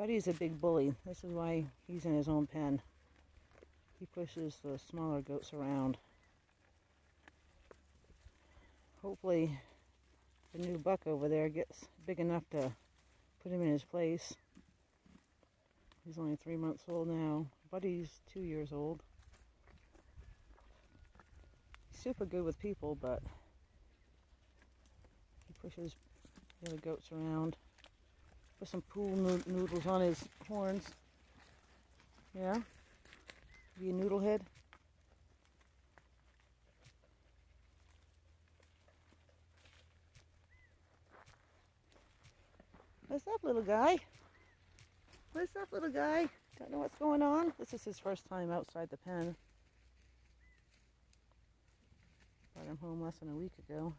Buddy's a big bully. This is why he's in his own pen. He pushes the smaller goats around. Hopefully the new buck over there gets big enough to put him in his place. He's only 3 months old now. Buddy's 2 years old. He's super good with people, but he pushes the other goats around. Put some pool noodles on his horns. Yeah? Be a noodle head? What's up, little guy? What's up, little guy? Don't know what's going on? This is his first time outside the pen. Brought him home less than a week ago.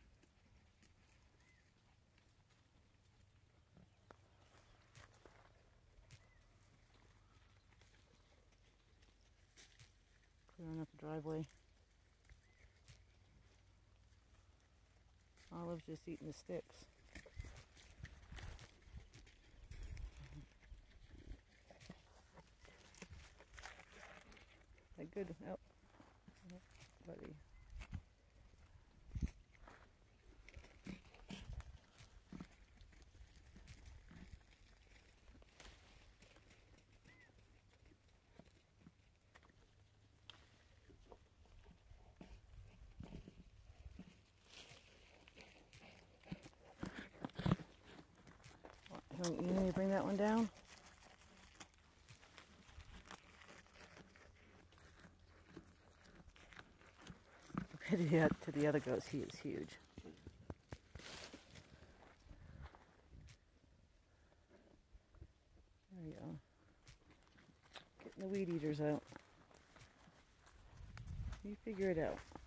Clearing up the driveway. Olive's just eating the sticks. Good. Oh, buddy. You need to bring that one down? To the other goats, he is huge. There you go. Getting the weed eaters out. You figure it out.